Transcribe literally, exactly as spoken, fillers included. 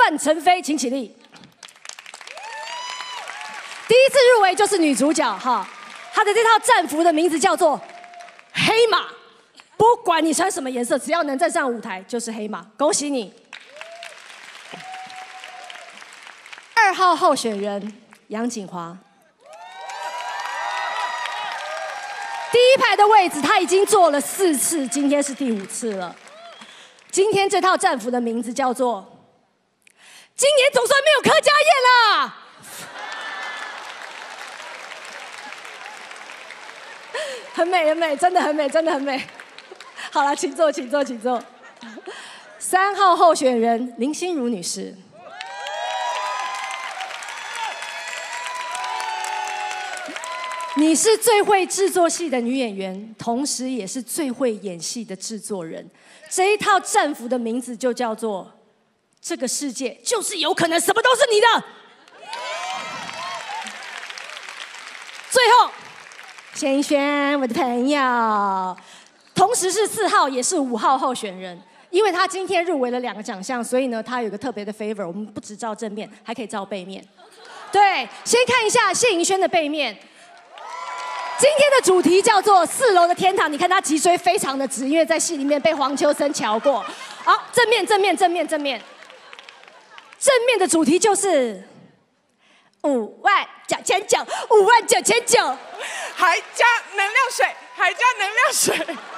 范丞飞，请起立。第一次入围就是女主角哈，她的这套战服的名字叫做黑马，不管你穿什么颜色，只要能站上舞台就是黑马，恭喜你。二号候选人杨锦华，第一排的位置他已经坐了四次，今天是第五次了。今天这套战服的名字叫做“今年总算没有柯佳燕啦”。很美，很美，真的很美，真的很美。好了，请坐，请坐，请坐。三号候选人林心如女士，你是最会制作戏的女演员，同时也是最会演戏的制作人。这一套战服的名字就叫做“这个世界就是有可能什么都是你的”。最后。谢盈萱，我的朋友，同时是四号也是五号候选人，因为他今天入围了两个奖项，所以呢，他有个特别的 favor， 我们不只照正面，还可以照背面。对，先看一下谢盈萱的背面。今天的主题叫做四楼的天堂，你看他脊椎非常的直，因为在戏里面被黄秋生瞧过。好，正面，正面，正面，正面。正面的主题就是五万九千九，五万九千九。 还加能量水，还加能量水。